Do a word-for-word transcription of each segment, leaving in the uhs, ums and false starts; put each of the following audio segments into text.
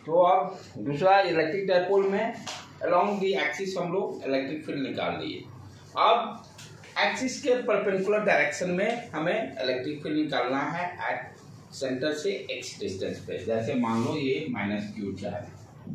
तो अब दूसरा इलेक्ट्रिक डायपोल में अलोंग दी एक्सिस हम लोग इलेक्ट्रिक फील्ड निकाल लिए। अब एक्सिस के परपेंडिकुलर डायरेक्शन में हमें इलेक्ट्रिक फील्ड निकालना है एट सेंटर से एक्स डिस्टेंस पे। जैसे मान लो ये माइनस क्यू चार्ज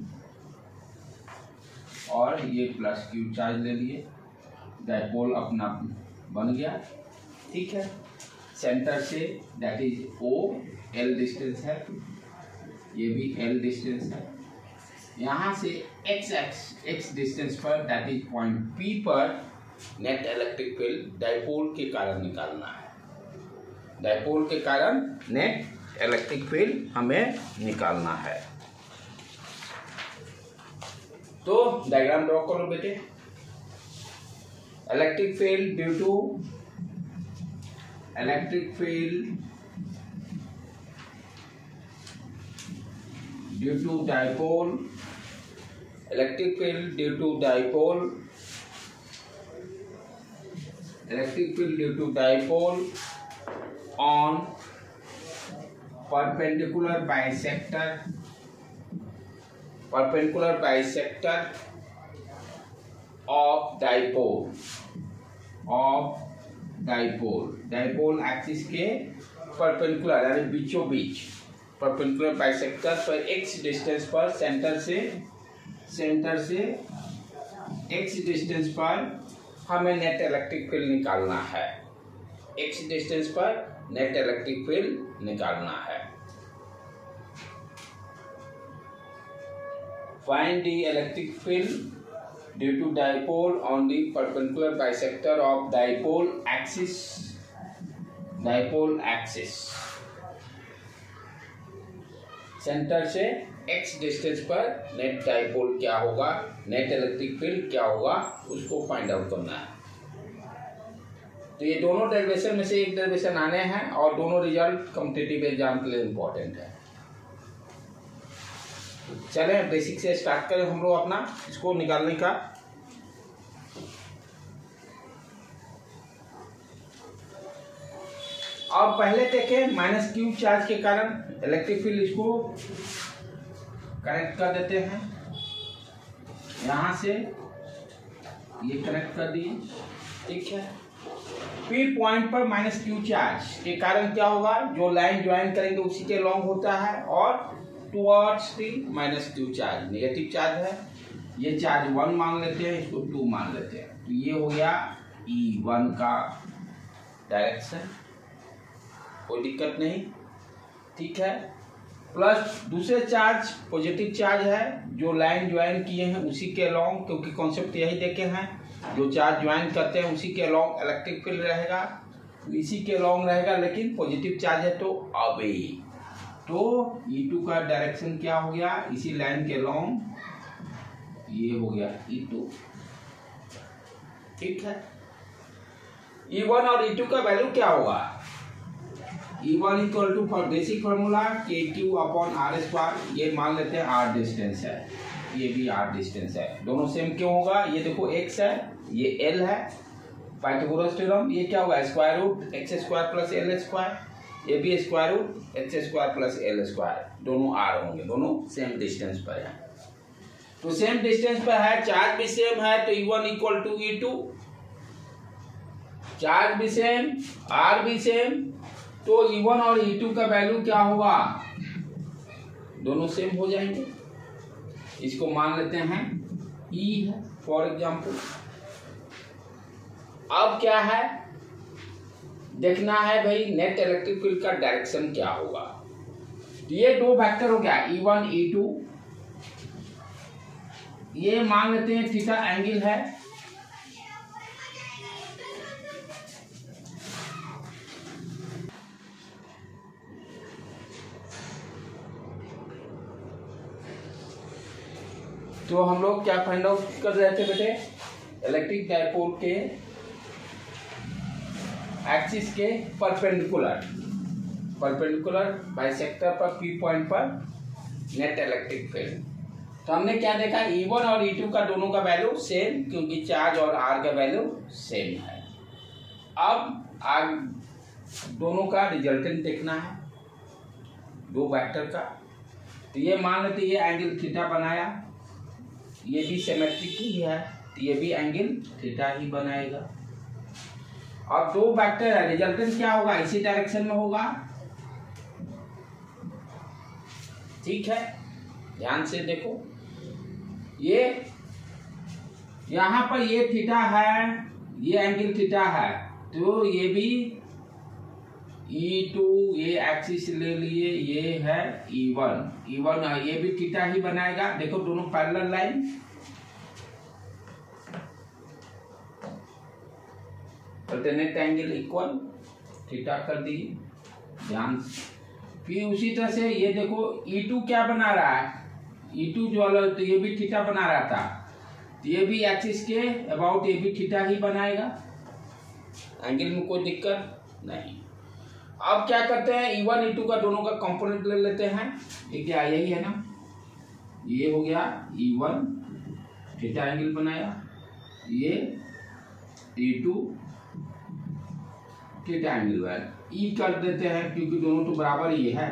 और ये प्लस क्यू चार्ज ले लिए, डायपोल अपना बन गया, ठीक है। सेंटर से that is O, L distance है, ये भी एल डिस्टेंस है। यहाँ से एक्स एक्स एक्स डिस्टेंस पर दैट इज पॉइंट पी पर नेट इलेक्ट्रिक फील्ड डायपोल के कारण निकालना है। डायपोल के कारण नेट इलेक्ट्रिक फील्ड हमें निकालना है। तो डायग्राम ड्रॉ करो बेटे। Electric field due to electric field due to dipole, electric field due to dipole, electric field due to dipole on perpendicular bisector perpendicular bisector of dipole of dipole dipole axis के perpendicular यानी बीचों बीच perpendicular bisector पर x distance पर centre से centre से x distance पर हमें नेट इलेक्ट्रिक फील्ड निकालना है। x डिस्टेंस पर नेट इलेक्ट्रिक फील्ड निकालना है। Find the electric field due to dipole on the perpendicular bisector of dipole axis dipole axis. Centre से x डिस्टेंस पर नेट डायपोल क्या होगा, नेट इलेक्ट्रिक फील्ड क्या होगा, उसको फाइंड आउट करना है। तो ये दोनों डेरिवेशन में से एक डेरिवेशन आने हैं और दोनों रिजल्ट कॉम्पिटिटिव एग्जाम के लिए इम्पोर्टेंट है। चले बेसिक से स्टार्ट करें हम लोग अपना इसको निकालने का। अब पहले देखें माइनस क्यू चार्ज के कारण इलेक्ट्रिक फील्ड, इसको कनेक्ट कर देते हैं। यहां से ये कनेक्ट कर दिए, ठीक है। पी पॉइंट पर माइनस क्यू चार्ज के कारण क्या होगा, जो लाइन ज्वाइन करेंगे उसी के लॉन्ग होता है और towards the minus Q charge negative charge है। ये चार्ज वन मान लेते हैं, इसको टू मान लेते हैं। तो ये हो गया ई वन का डायरेक्शन, कोई दिक्कत नहीं, ठीक है। प्लस दूसरे चार्ज पॉजिटिव चार्ज है, जो लाइन ज्वाइन किए हैं उसी के लॉन्ग, क्योंकि कॉन्सेप्ट यही देखे हैं, जो चार्ज ज्वाइन करते हैं उसी के लॉन्ग इलेक्ट्रिक फील्ड रहेगा, इसी के लॉन्ग रहेगा, लेकिन पॉजिटिव चार्ज है तो अवे। तो ई टू का डायरेक्शन क्या हो गया, इसी लाइन के लॉन्ग, ये हो गया ई टू, ठीक है। ई वन और ई टू का वैल्यू क्या होगा, E one equal to for basic formula K Q upon r square. ये मान लेते हैं आर डिस्टेंस है, ये भी आर डिस्टेंस है, दोनों सेम क्यों होगा, ये देखो x है, ये l है, पाइथागोरस थ्योरम, ये क्या होगा square root X square plus L square, ये भी square root X square plus L square, दोनों r होंगे, दोनों सेम डिस्टेंस पर है। तो सेम डिस्टेंस पर है, चार्ज भी सेम है, तो E one equal to E two, charge भी सेम, r भी सेम, तो ई वन और ई टू का वैल्यू क्या होगा, दोनों सेम हो जाएंगे। इसको मान लेते हैं E है फॉर एग्जाम्पल। अब क्या है देखना है भाई, नेट इलेक्ट्रिक फील्ड का डायरेक्शन क्या होगा। तो ये दो वेक्टर हो गया ई वन ई टू, ये मान लेते हैं थीटा एंगल है, तो हम लोग क्या फाइंड आउट कर रहे थे बेटे, इलेक्ट्रिक डायपोल के एक्सिस के परपेंडिकुलर परपेंडिकुलर बाइसेक्टर पर पी पॉइंट पर नेट इलेक्ट्रिक फील्ड। तो हमने क्या देखा, ई वन और ई टू का दोनों का वैल्यू सेम, क्योंकि चार्ज और आर का वैल्यू सेम है। अब आग दोनों का रिजल्टेंट देखना है, दो वेक्टर का। तो ये मान लेते ये एंगल थीटा बनाया, ये भी सिमेट्रिक ही है तो ये भी एंगल थीटा ही बनाएगा। और दो वेक्टर है, रिजल्टेंट क्या होगा, इसी डायरेक्शन में होगा। ठीक है, ध्यान से देखो, ये यहां पर ये थीटा है, ये एंगल थीटा है, तो ये भी ई टू, ये एक्सिस ले लिए, ये है ई वन, ई वन ये भी थीटा ही बनाएगा। देखो दोनों parallel line, alternate angle equal, theta कर दिए, ध्यान। फिर उसी तरह से ये देखो ई टू क्या बना रहा है, ई टू जो अलग, तो ये भी थीटा बना रहा था, तो ये भी एक्सिस के अबाउट ये भी थीटा ही बनाएगा, एंगल में कोई दिक्कत नहीं। अब क्या करते हैं, ई वन ई टू का दोनों का कंपोनेंट ले लेते हैं। ये क्या, यही है ना, ये हो गया ई वन, थीटा एंगल बनाया, ये ई टू थीटा एंगल बनाया। ई कर देते हैं क्योंकि दोनों तो बराबर ही है,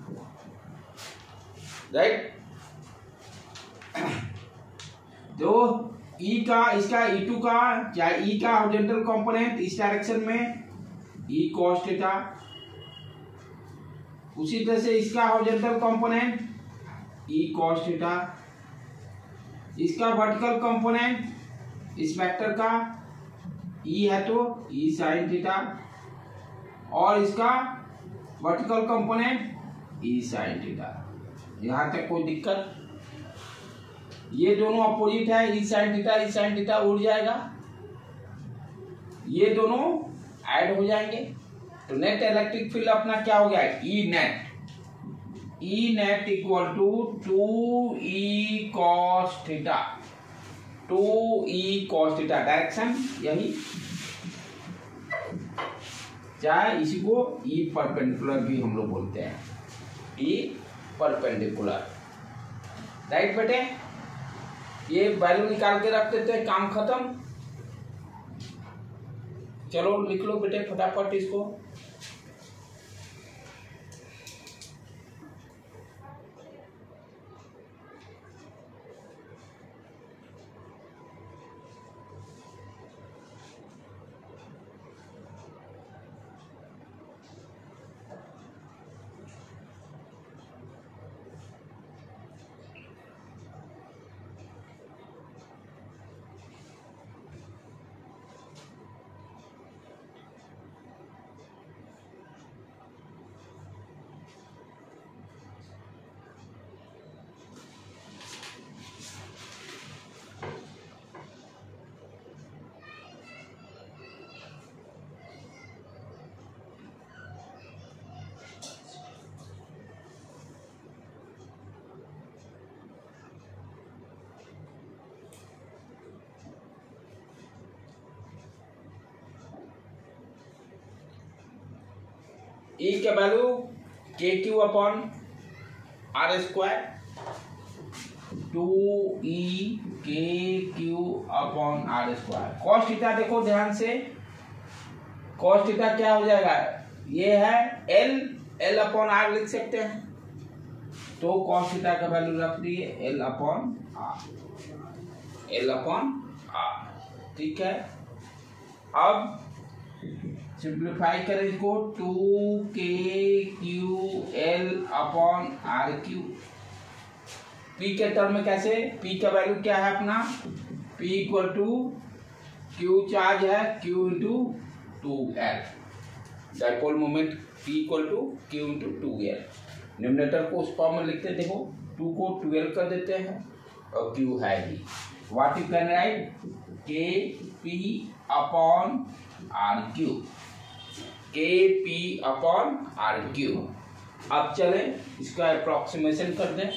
राइट। तो ई का, इसका ई टू का क्या, ई का हॉरिजॉन्टल कंपोनेंट इस डायरेक्शन में ई cos थीटा, उसी तरह से इसका horizontal component E cos theta, इसका वर्टिकल कंपोनेंट इस वेक्टर का ई है तो ई sin थीटा, और इसका vertical component E sin theta. यहां तक कोई दिक्कत, ये दोनों अपोजिट है, E sin theta E sin theta उड़ जाएगा, ये दोनों ऐड हो जाएंगे, तो नेट इलेक्ट्रिक फील्ड अपना क्या हो गया, E net, E net equal to two E cos theta, two E cos theta, direction यही, चाहे इसी को ई परपेंडिकुलर भी हम लोग बोलते हैं, ई परपेंडिकुलर, राइट बेटे। ये वैल्यू निकाल के रख देते हैं, काम खत्म। चलो लिख लो बेटे फटाफट इसको। ई के value K Q upon r square, two E K Q upon r square. Cos theta देखो ध्यान से, कॉस थीटा क्या हो जाएगा, ये है एल, एल अपॉन आर लिख सकते हैं, तो कॉस थीटा का वैल्यू रख दिए l upon r, l upon r, ठीक है। अब सिंप्लीफाई करें इसको, two k q l upon r q, p के टर्म में कैसे, पी का वैल्यू क्या है अपना, p equal to q charge है, q into two l, dipole moment p equal to q into two l. Numerator को उस फॉर्म में लिखते, देखो टू को ट्वेल्व कर देते हैं और क्यू है ही, what you can write, k p upon r q, k p upon r q. अब चले इसका अप्रोक्सीमेशन कर दें,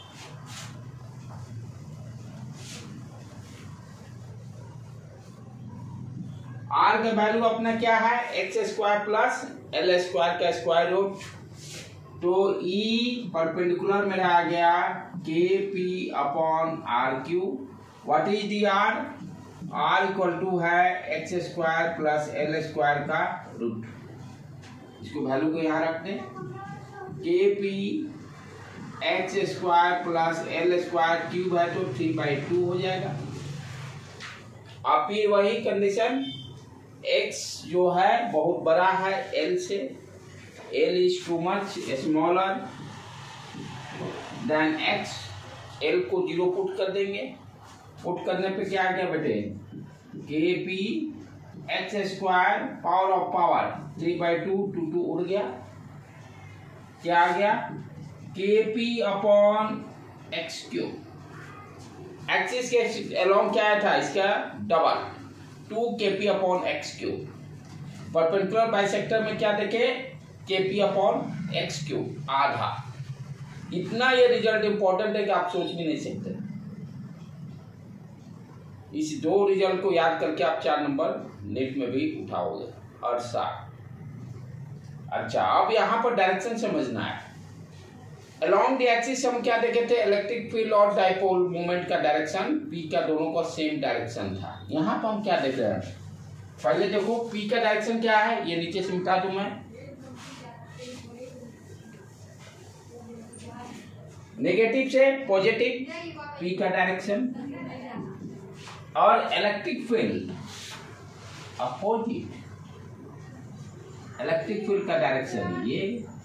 आर का वैल्यू अपना क्या है, x square plus L square का स्क्वायर रूट, तो ई परपेंडिकुलर मेरा आ गया k p upon r q, what is the r, r equal to है x square plus L square का रूट। इसको वैल्यू को यहाँ रख दें, k p x square plus L square cube है तो थ्री बाई टू हो जाएगा। अब फिर वही कंडीशन, x जो है बहुत बड़ा है l से, l is too much smaller than x, l को जीरो पुट कर देंगे। पुट करने पे क्या आ गया बेटे, k p x square power of power three by two, two two उड़ गया, क्या आ गया k p upon x cube. Axis के अलोंग क्या था इसका double, two k p upon x cube. Perpendicular bisector में क्या देखे, के पी अपॉन एक्स क्यूब आधा। इतना ये रिजल्ट इंपॉर्टेंट है कि आप सोच भी नहीं सकते। इस दो रिजल्ट को याद करके आप चार नंबर नेट में भी उठाओगे और साथ। अच्छा, अब यहाँ पर डायरेक्शन समझना है। अलोंग द एक्सिस हम क्या देखे थे, इलेक्ट्रिक फील्ड और डाइपोल मूवमेंट का डायरेक्शन पी का दोनों का सेम डायरेक्शन था। यहाँ पर हम क्या देख रहे हैं, पहले देखो पी का डायरेक्शन क्या है, ये नीचे से मिटा दूं मैं, नेगेटिव से पॉजिटिव पी का डायरेक्शन, और electric field opposite, electric field का डायरेक्शन ये,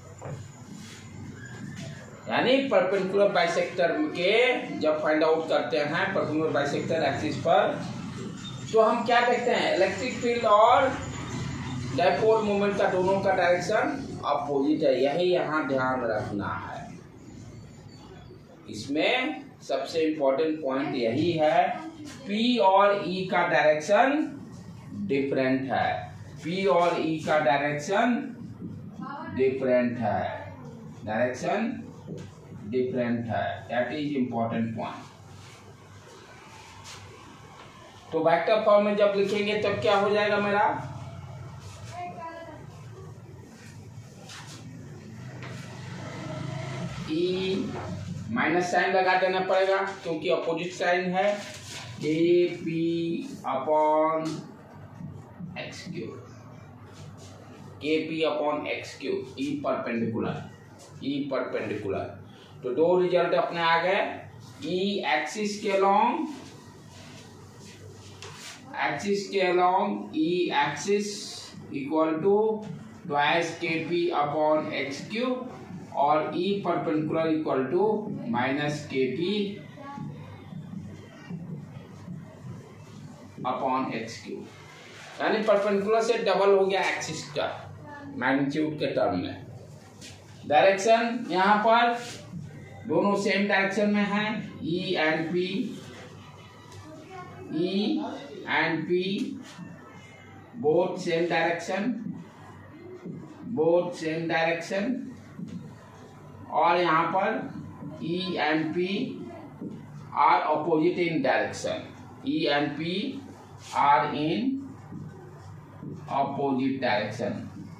यानी परपेंडिकुलर बाइसेक्टर के जब फाइंड आउट करते हैं परपेंडिकुलर बाइसेक्टर एक्सिस पर, तो हम क्या देखते हैं, इलेक्ट्रिक फील्ड और डाइपोल मोमेंट का दोनों का डायरेक्शन अपोजिट है। यही यहाँ ध्यान रखना है। इसमें सबसे इंपॉर्टेंट पॉइंट यही है, P और E का डायरेक्शन डिफरेंट है। P और E का डायरेक्शन डिफरेंट है, डायरेक्शन डिफरेंट है, दैट इज इंपॉर्टेंट पॉइंट। तो वेक्टर फॉर्म में जब लिखेंगे तब क्या हो जाएगा मेरा, E माइनस साइन लगा देना पड़ेगा क्योंकि अपोजिट साइन है, k p upon x cube, k p upon x cube, E perpendicular, E perpendicular. तो दो रिजल्ट अपने आ गए, ई एक्सिस के अलोंग, एक्सिस के along E axis equal to twice k p upon x cube, और E perpendicular equal to minus k p upon x cube. यानी perpendicular से डबल हो गया एक्सिस का मैग्नीट्यूड के टर्म में। डायरेक्शन यहाँ पर दोनों सेम डायरेक्शन में है, E and p, E and p both same direction, both same direction. और यहाँ पर E and P are opposite in direction, E and P are in opposite direction,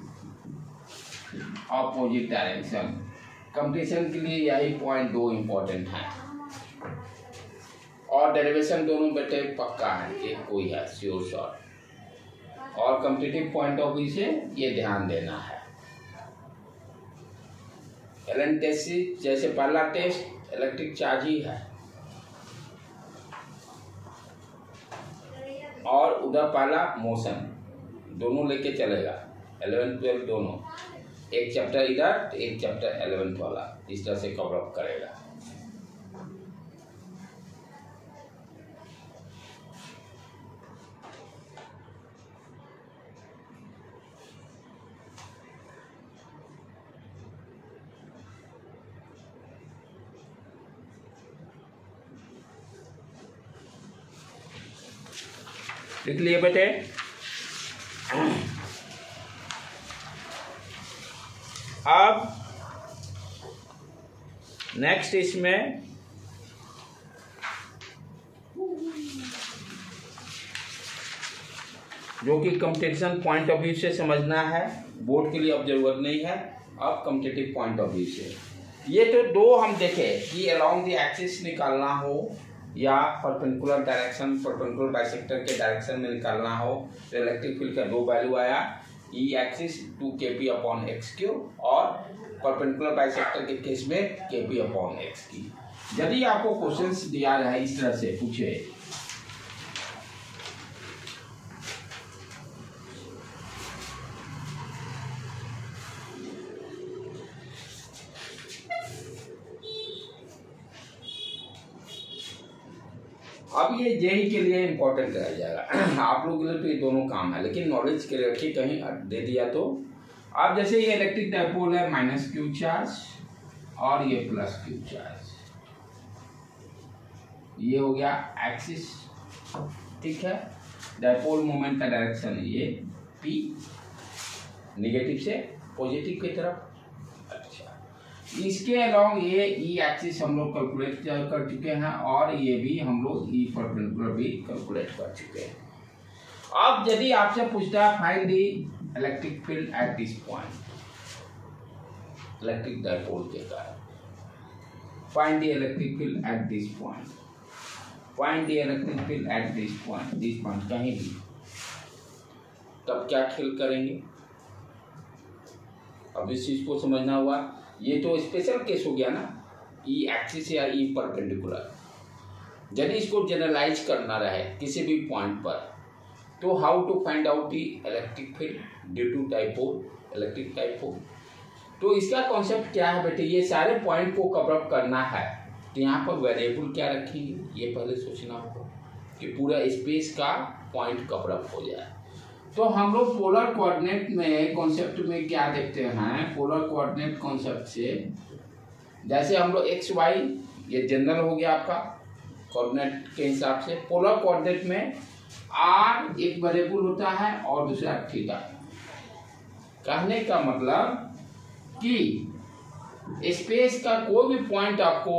opposite direction। Competition के लिए यही point दो important है, और derivation दोनों बेटे पक्का है, एक कोई है श्योर शॉर्ट। और कॉम्पिटिटिव पॉइंट ऑफ व्यू से ये ध्यान देना है। एलन टेस्ट जैसे पहला टेस्ट इलेक्ट्रिक चार्ज ही है, और उधर पहला मोशन, दोनों लेके चलेगा, इलेवन ट्वेल्व दोनों, एक चैप्टर इधर एक चैप्टर इलेवेंथ वाला, इस तरह से कवर अप करेगा। लिख लिए बेटे। अब नेक्स्ट इसमें जो कि कंपटीशन पॉइंट ऑफ व्यू से समझना है, बोर्ड के लिए अब जरूरत नहीं है, अब कॉम्पिटिटिव पॉइंट ऑफ व्यू से ये तो दो हम देखे कि अलोंग द एक्सिस निकालना हो या परपेंडिकुलर डायरेक्शन, परपेंडिकुलर बाइसेक्टर के डायरेक्शन में निकालना हो, तो इलेक्ट्रिक फील्ड का दो वैल्यू आया, E axis two k p upon x q और परपेंडिकुलर बाइसेक्टर के केस में के पी अपॉन एक्स की। यदि आपको क्वेश्चंस दिया रहा है इस तरह से पूछे, अब ये जेई के लिए इम्पोर्टेंट रह जाएगा आप लोग के लिए, तो ये दोनों काम है, लेकिन नॉलेज के लिए रखिए, कहीं दे दिया तो। अब जैसे ये इलेक्ट्रिक डाइपोल है माइनस क्यू चार्ज और ये प्लस क्यू चार्ज, ये हो गया एक्सिस, ठीक है। डाइपोल मोमेंट का डायरेक्शन है ये पी, निगेटिव से पॉजिटिव की तरफ। इसके अलोंग ये ई एक्सिस हम लोग कैलकुलेट कर चुके हैं और ये भी हम लोग ई परपेंडिकुलर भी कैलकुलेट कर चुके हैं। अब यदि आपसे पूछता है find the electric field at this point, electric dipole के कारण, find the electric field at this point, find the electric field at this point, this point कहीं भी, तब क्या खेल करेंगे? अब इस चीज को समझना हुआ, ये तो स्पेशल केस हो गया ना, ई एक्सिस या ई परपेंडिकुलर। यदि इसको जनरलाइज करना रहे किसी भी पॉइंट पर, तो how to find out the electric field due to dipole, electric dipole. तो इसका कॉन्सेप्ट क्या है बेटे, ये सारे पॉइंट को कवर अप करना है, तो यहाँ पर वेरिएबल क्या रखेंगे ये पहले सोचना होगा कि पूरा स्पेस का पॉइंट कवर अप हो जाए। तो हम लोग पोलर कोऑर्डिनेट में कॉन्सेप्ट में क्या देखते हैं, पोलर कोऑर्डिनेट कॉन्सेप्ट से जैसे हम लोग एक्स वाई ये जनरल हो गया आपका कोऑर्डिनेट के हिसाब से। पोलर कोऑर्डिनेट में आर एक वेरिएबल होता है और दूसरा थीटा। कहने का मतलब कि स्पेस का कोई भी पॉइंट आपको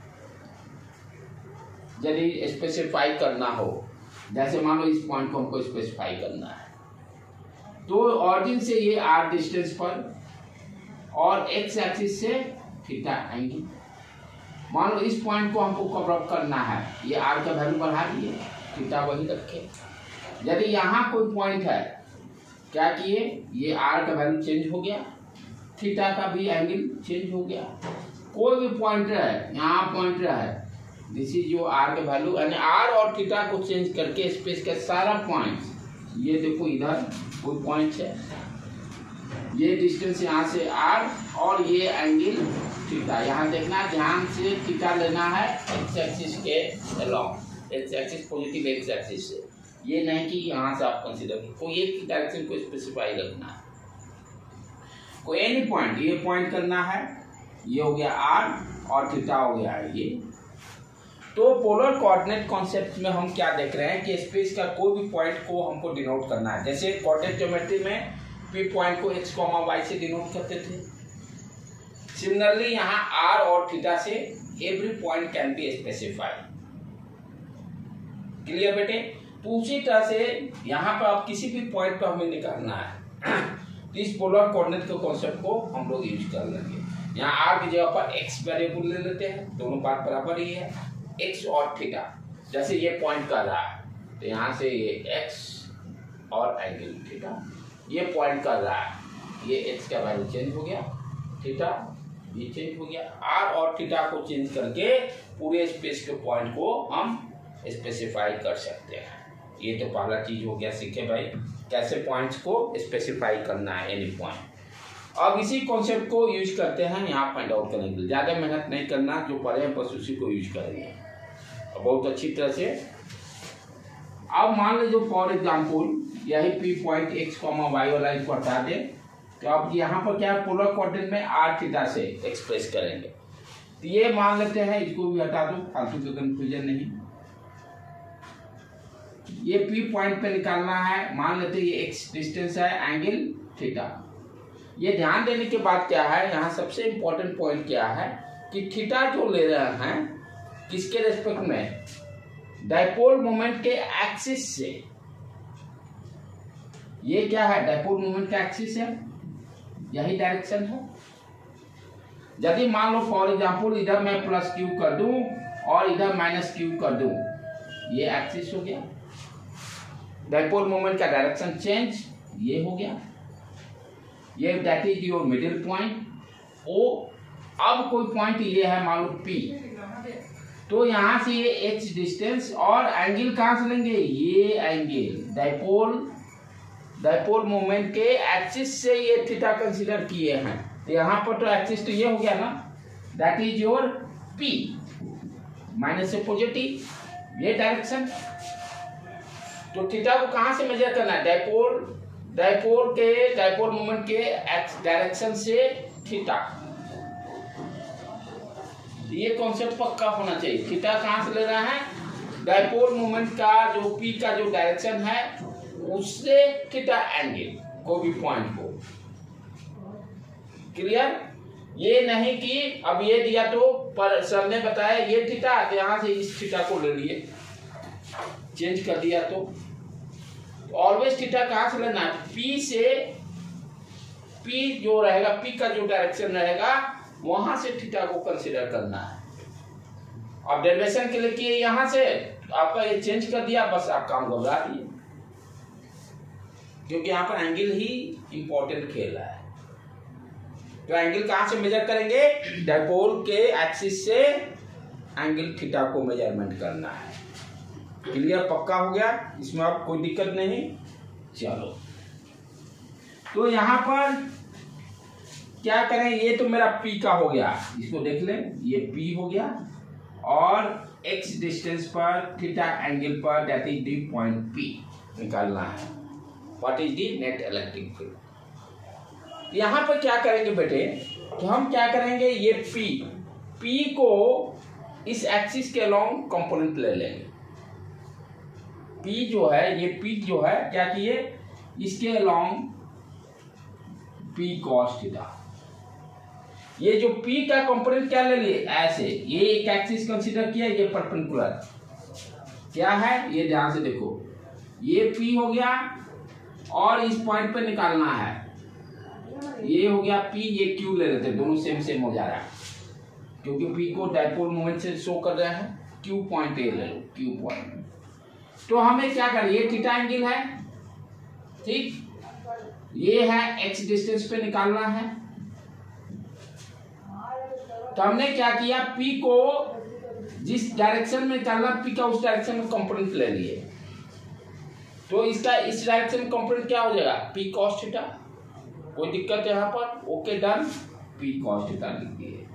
यदि स्पेसिफाई करना हो, जैसे मान लो इस पॉइंट को हमको स्पेसिफाई करना है, तो ऑरिजिन से ये आर डिस्टेंस पर और एक्स एक्सिस से थीटा एंगल, मान लो इस पॉइंट को हमको कवर अप करना है, ये आर का वैल्यू बढ़ा दिए, थीटा वही रखे। यदि यहाँ कोई पॉइंट है, क्या किए, ये आर का वैल्यू चेंज हो गया, थीटा का भी एंगल चेंज हो गया। कोई भी पॉइंट रहे, यहाँ पॉइंट रहे, दिस इज जो आर का वैल्यू, यानी आर और थीटा को चेंज करके स्पेस का सारा पॉइंट, ये देखो इधर कोई पॉइंट है, ये डिस्टेंस यहाँ से आर और ये एंगल थीटा, यहाँ देखना ध्यान से, थीटा लेना है एक्स एक्सिस के along, x axis positive x axis से, ये नहीं कि यहाँ से आप कंसीडर, कोई एक डायरेक्शन को स्पेसिफाई रखना है, कोई एनी पॉइंट, ये पॉइंट करना है, ये हो गया आर और थीटा हो गया ये। तो पोलर कोऑर्डिनेट कॉन्सेप्ट में हम क्या देख रहे हैं कि स्पेस का कोई भी पॉइंट को हमको डिनोट करना है। जैसे कोऑर्डिनेट ज्योमेट्री में पी पॉइंट को एक्स कॉमा वाई से डिनोट करते थे, सिमिलरली यहाँ आर और थीटा से every point can be specified. Clear बेटे? तो उसी तरह से यहाँ पर आप किसी भी पॉइंट पर हमें निकालना है, तो इस पोलर कोऑर्डिनेट के कॉन्सेप्ट को हम लोग यूज कर लेंगे। यहाँ आर की जगह पर एक्स वेरिएबल ले लेते हैं, दोनों बात बराबर ही है, एक्स और थीटा। जैसे ये पॉइंट कर रहा है, तो यहाँ से ये एक्स और एंगल थीटा, ये पॉइंट कर रहा है, ये एक्स का वैल्यू चेंज हो गया, थीटा ये चेंज हो गया, आर और थीटा को चेंज करके पूरे स्पेस के पॉइंट को हम स्पेसिफाई कर सकते हैं। ये तो पहला चीज हो गया, सीखे भाई कैसे पॉइंट्स को स्पेसिफाई करना है, एनी पॉइंट। अब इसी कॉन्सेप्ट को यूज करते हैं यहाँ फाइंड आउट करने के लिए, ज़्यादा मेहनत नहीं करना, जो पढ़े हैं बस उसी को यूज करेंगे बहुत अच्छी तरह से। अब मान लीजिए फॉर एग्जाम्पल यही p point x comma y वाला इसको हटा दे, तो अब यहाँ पर क्या है, पोलर कोऑर्डिनेट में आर थीटा से एक्सप्रेस करेंगे। तो ये मान लेते हैं, इसको भी हटा दो, फालतू का कंफ्यूजन नहीं। ये पी पॉइंट पे निकालना है, मान लेते हैं ये एक्स डिस्टेंस है, एंगल थीटा। ये ध्यान देने के बाद क्या है, यहाँ सबसे इंपॉर्टेंट पॉइंट क्या है कि थीटा जो ले रहे हैं किसके रेस्पेक्ट में, डाइपोल मोमेंट के एक्सिस से। ये क्या है, डाइपोल मोमेंट का एक्सिस है, यही डायरेक्शन है। यदि मान लो फॉर एग्जांपल इधर मैं प्लस क्यू कर दूं और इधर माइनस क्यू कर दूं, ये एक्सिस हो गया, डाइपोल मोमेंट का डायरेक्शन चेंज ये हो गया, ये that is your middle point. ओ अब कोई पॉइंट ये है मान लो पी, तो यहाँ से ये एच डिस्टेंस और एंगल कहाँ से लेंगे, ये एंगल डाइपोल डाइपोल मोमेंट के एक्सिस से ये थीटा कंसीडर किए हैं। तो यहाँ पर तो एक्सिस तो ये हो गया ना, that is your p, minus से पॉजिटिव ये डायरेक्शन। तो थीटा को कहाँ से मेजर करना है, डाइपोल डाइपोल के डाइपोल मोमेंट के एक्स डायरेक्शन से थीटा। ये कॉन्सेप्ट पक्का होना चाहिए। थीटा कहाँ से ले रहा है, डाइपोल मोमेंट का जो पी का जो डायरेक्शन है उससे थीटा एंगल को भी पॉइंट को। क्लियर? ये नहीं कि अब ये दिया तो पर सर ने बताया ये थीटा, तो यहाँ से इस थीटा को ले लिए, चेंज कर दिया। तो ऑलवेज थीटा कहाँ से लेना है, पी से, पी जो रहेगा, पी का जो डायरेक्शन रहेगा वहां से थीटा को कंसीडर करना है। अब डेरिवेशन के लिए किए यहां से आपका ये चेंज कर दिया, बस आप काम घबरा दिए, क्योंकि यहाँ पर एंगल ही इंपॉर्टेंट खेल रहा है। तो एंगल कहां से मेजर करेंगे, डाइपोल के एक्सिस से एंगल थीटा को मेजरमेंट करना है। क्लियर? पक्का हो गया, इसमें आप कोई दिक्कत नहीं। चलो तो यहां पर क्या करें, ये तो मेरा P का हो गया, इसको देख लें, ये P हो गया और x डिस्टेंस पर थीटा एंगल पर that is the point P निकालना है। What is the net electric field. यहाँ पर क्या करेंगे बेटे, तो हम क्या करेंगे, ये P P को इस एक्सिस के अलोंग कंपोनेंट ले लेंगे। P जो है, ये P जो है क्या किए, इसके अलोंग P cos थीटा। ये जो P का कंपोनेंट क्या ले लिए, ऐसे, ये एक एक्सिस कंसीडर किया, ये परपेंडिकुलर क्या है, ये ध्यान से देखो, ये P हो गया और इस पॉइंट पे निकालना है, ये हो गया P, ये Q ले लेते, दोनों सेम सेम हो जा रहा है क्योंकि P को डाइपोल मोमेंट से शो कर रहा है। Q पॉइंट ए ले लो, Q पॉइंट। तो हमें क्या करें, ये थीटा एंगल है, ठीक, ये है x डिस्टेंस पे निकालना है। तो हमने क्या किया, P को जिस डायरेक्शन में निकालना, P का उस डायरेक्शन में कंपोनेंट ले लिए। तो इसका इस डायरेक्शन में कंपोनेंट क्या हो जाएगा, P cos थीटा। कोई दिक्कत है यहाँ पर, okay done, P cos theta लिख दिए।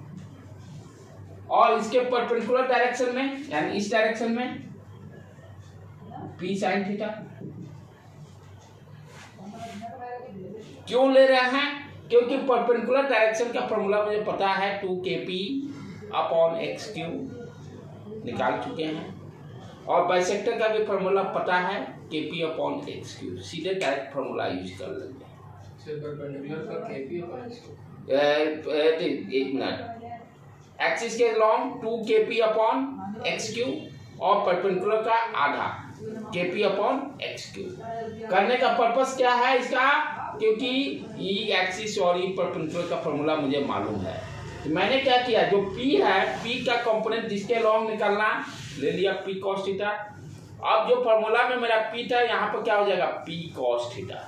और इसके परपेंडिकुलर डायरेक्शन में यानी इस डायरेक्शन में P sin थीटा। क्यों ले रहे हैं, क्योंकि परपेंडिकुलर डायरेक्शन का फॉर्मूला मुझे पता है, to k p upon x Q निकाल चुके हैं, और बाइसेक्टर का भी फॉर्मूला पता है, k p upon x q. सीधे डायरेक्ट फॉर्मूला यूज कर लेंगे। परपेंडिकुलर का k p upon x q, एक मिनट, एक्सिस के long two k p upon x q और परपेंडिकुलर का आधा के पी अपॉन एक्स क्यू। करने का पर्पस क्या है इसका, क्योंकि ई एक्सिस और ई परपेंडिकुलर का फॉर्मूला मुझे मालूम है। तो मैंने क्या किया, जो P है, P का कंपोनेंट जिसके लॉन्ग निकालना, ले लिया P cos थीटा। अब जो फॉर्मूला में मेरा P था, यहाँ पर क्या हो जाएगा, P cos थीटा।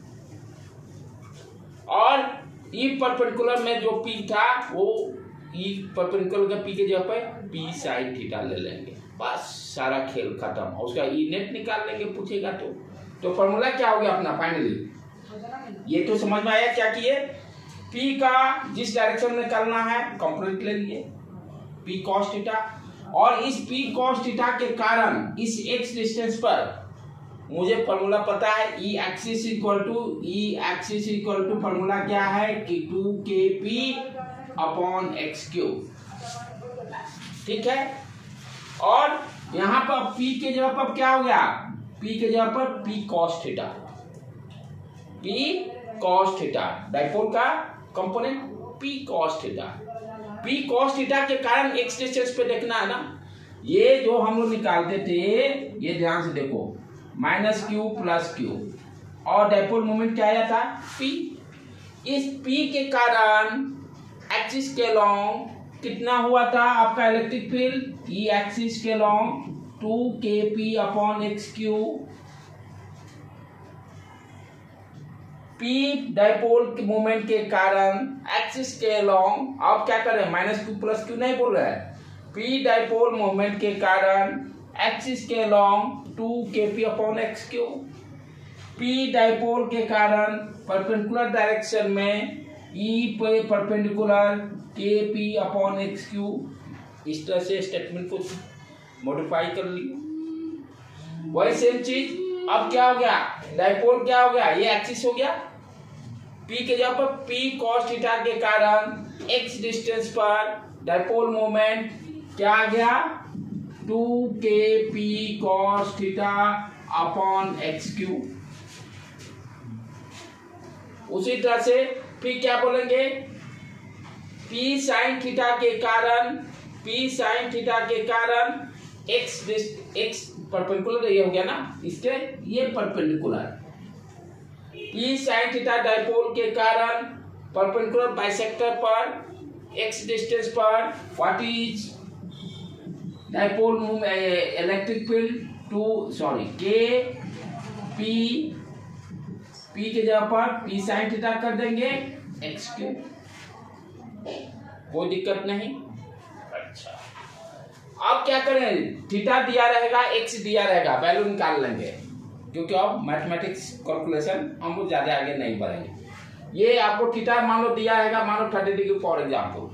और ई परपेंडिकुलर में जो P था, वो ई परपेंडिकुलर का P के जगह पे P sin थीटा ले लेंगे, बस सारा खेल खत्म। उसका ई नेट निकाल लेंगे पूछेगा तो। तो फॉर्मूला क्या हो गया अपना फाइनली, ये तो समझ में आया क्या किए, P का जिस डायरेक्शन में निकालना है कंपोनेंट ले लिए P cos थीटा, और इस P cos थीटा के कारण इस x डिस्टेंस पर मुझे फॉर्मूला पता है, E axis equal to E axis equal to formula क्या है कि to k p upon x cube, ठीक है। और यहाँ पर P के जगह पर क्या हो गया, P के जगह पर P cos theta, P cos theta, dipole का component P cos theta. P cos theta के कारण x डिस्टेंस पे देखना है ना, ये जो हम लोग निकालते थे, ये ध्यान से देखो, माइनस क्यू प्लस क्यू, और डाइपोल मोमेंट क्या आया था, P। इस P के कारण एक्सिस के लॉन्ग कितना हुआ था आपका इलेक्ट्रिक फील्ड, ई एक्सिस के long two k p upon x q. P dipole के मोमेंट के कारण एक्सिस के अलोंग, आप क्या कर रहे हैं, माइनस क्यू प्लस क्यू नहीं बोल रहे हैं, पी डाइपोल मोमेंट के कारण एक्सिस के along two k p upon x q, p dipole के कारण परपेंडिकुलर डायरेक्शन में ई पे परपेंडिकुलर के पी अपॉन एक्स क्यू। इस तरह से स्टेटमेंट को मॉडिफाई कर लिया। वही सेम चीज अब क्या हो गया, डाइपोल क्या हो गया, ये एक्सिस हो गया, पी के जगह पर पी कॉस थीटा के कारण एक्स डिस्टेंस पर डाइपोल मोमेंट क्या आ गया, two k p cos theta upon x q. उसी तरह से फिर क्या बोलेंगे, पी साइन थीटा के कारण, पी साइन थीटा के कारण एक्स एक्स परपेंडिकुलर ये हो गया ना, इसके ये perpendicular, p sine theta dipole के कारण परपेंडिकुलर बाइसेक्टर पर एक्स डिस्टेंस पर what is dipole electric field two sorry k p, p के जगह पर पी साइन थीटा कर देंगे एक्स क्यू, कोई दिक्कत नहीं। अच्छा अब क्या करें, थीटा दिया रहेगा, एक्स दिया रहेगा, वैल्यू निकाल लेंगे, क्योंकि अब मैथमेटिक्स कैलकुलेशन हम लोग ज्यादा आगे नहीं बढ़ेंगे। ये आपको थीटा मान लो दिया रहेगा, मान लो थर्टी डिग्री फॉर एग्जाम्पल,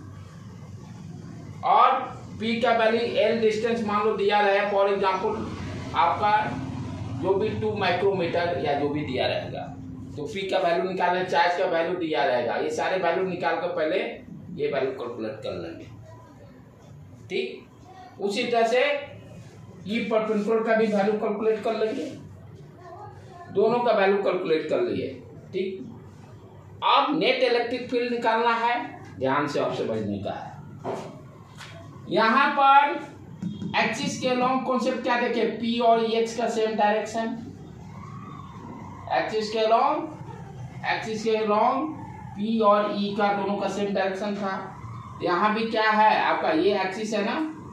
और पी का वैल्यू एल डिस्टेंस मान लो दिया रहे फॉर एग्जाम्पल आपका जो भी टू माइक्रोमीटर या जो भी दिया रहेगा, तो पी का वैल्यू निकालने, चार्ज का वैल्यू दिया रहेगा, ये सारे वैल्यू निकाल कर पहले ये वैल्यू कैलकुलेट कर लेंगे, ठीक। उसी तरह से ई परपेंडिकुलर का भी वैल्यू कैलकुलेट कर लेंगे, दोनों का वैल्यू कैलकुलेट कर लिए, ठीक। अब नेट इलेक्ट्रिक फील्ड निकालना है, ध्यान से आप समझने का है। यहां पर एक्सिस के लॉन्ग कॉन्सेप्ट क्या देखे, पी और ई एक्स का सेम डायरेक्शन, एक्सिस के लॉन्ग, एक्सिस के लॉन्ग पी और ई का दोनों का सेम डायरेक्शन था। यहाँ भी क्या है आपका, ये एक्सिस है ना,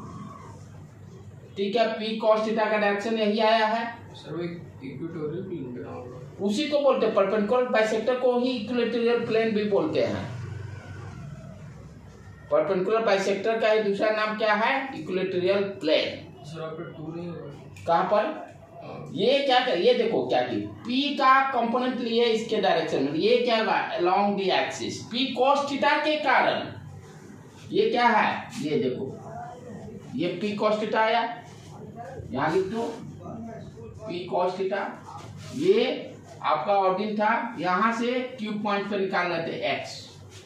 ठीक है, पी कॉस थीटा का डायरेक्शन यही आया है, इक्वेटोरियल प्लेन, उसी को बोलते हैं परपेंडिकुलर बाइसेक्टर को ही इक्वेटोरियल प्लेन भी बोलते हैं। परपेंडिकुलर बाइसेक्टर का ही दूसरा नाम क्या है, इक्वेटोरियल प्लेन। सर आपका टू नहीं होगा कहाँ पर, ये क्या कर, ये देखो क्या की, P का कंपोनेंट लिए इसके डायरेक्शन में, ये क्या होगा along the axis, P cos theta के कारण, ये क्या है, ये देखो ये P cos थीटा आया, यहाँ लिख दो P cos थीटा, ये आपका ऑर्डिन था, यहां से Q पॉइंट पर निकाल लेते x,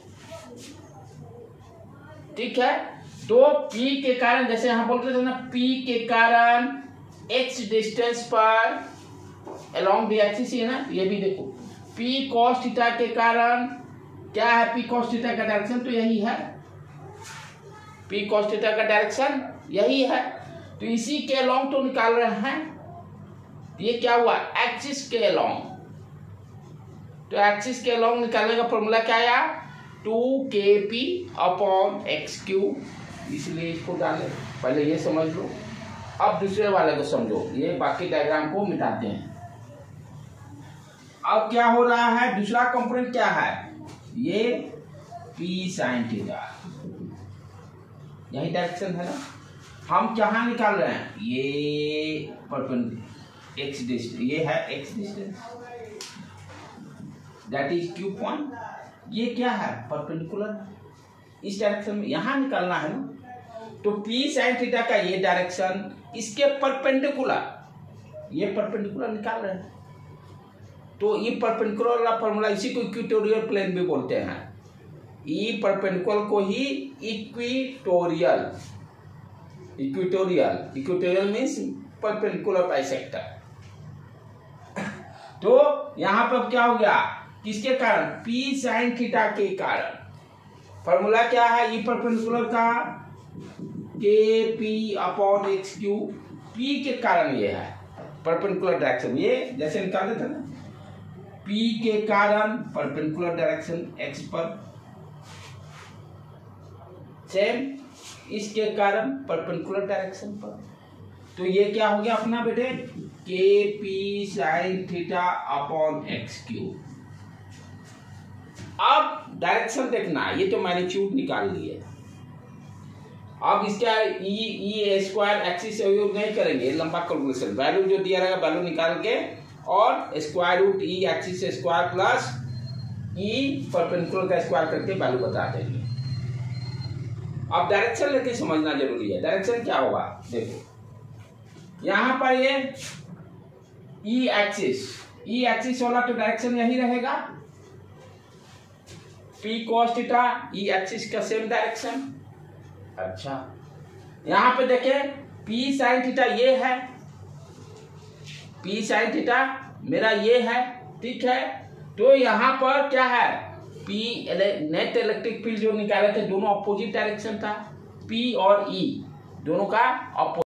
ठीक है। तो P के कारण, जैसे यहां बोल रहे थे ना, P के कारण x डिस्टेंस पर अलोंग द एक्सिस है ना, ये भी देखो P cos थीटा के कारण क्या है, P cos थीटा का डायरेक्शन तो यही है, P cos थीटा का डायरेक्शन यही है, तो इसी के अलोंग तो निकाल रहे हैं। ये क्या हुआ, एक्सिस के अलोंग, तो एक्सिस के अलोंग निकालने का फॉर्मूला क्या आया, to k p upon x Q, इसलिए इसको डाले, पहले ये समझ लो। अब दूसरे वाले को समझो, ये बाकी डायग्राम को मिटाते हैं। अब क्या हो रहा है, दूसरा कंपोनेंट क्या है, ये पी साइन थीटा, यही डायरेक्शन है ना, हम कहाँ निकाल रहे हैं, ये परपेंडिकुलर एक्स डिस्टेंस, ये है x distance, that is q point, ये क्या है परपेंडिकुलर, इस डायरेक्शन में यहां निकालना है ना, तो P साइन थीटा का ये डायरेक्शन इसके परपेंडिकुलर, ये परपेंडिकुलर निकाल रहे हैं, तो ये परपेंडिकुलर वाला फॉर्मूला, इसी को इक्वेटोरियल प्लेन भी बोलते हैं, ई परपेंडिकुलर को ही equatorial, equatorial, equatorial means perpendicular bisector. तो यहां पर क्या हो गया, किसके कारण, P साइन थीटा के कारण, फॉर्मूला क्या है, ई परपेंडिकुलर का k p upon x q, P के कारण ये है परपेंडिकुलर डायरेक्शन, ये जैसे निकाले थे ना, P के कारण परपेंडिकुलर डायरेक्शन x पर, सेम इसके कारण परपेंडिकुलर डायरेक्शन पर, तो ये क्या हो गया अपना बेटे, k p sine theta upon x q, अब डायरेक्शन देखना है, ये तो मैग्नीट्यूड निकाल लिए। अब इसका ई ई स्क्वायर एक्सिस से यूज नहीं करेंगे, लंबा कैलकुलेशन, वैल्यू जो दिया रहेगा वैल्यू निकाल के और square root E axis square plus E perpendicular का स्क्वायर करके वैल्यू बता देंगे। अब डायरेक्शन लेके समझना जरूरी है। डायरेक्शन क्या होगा, देखो यहाँ पर ये ई एक्सिस ई एक्सिस वाला तो डायरेक्शन यही रहेगा, p cos theta E axis का सेम डायरेक्शन। अच्छा यहाँ पे देखें पी साइन थीटा ये है, पी साइन थीटा मेरा ये है, ठीक है। तो यहाँ पर क्या है, पी नेट इलेक्ट्रिक फील्ड जो निकाले थे दोनों अपोजिट डायरेक्शन था, पी और ई दोनों का अपोजिट।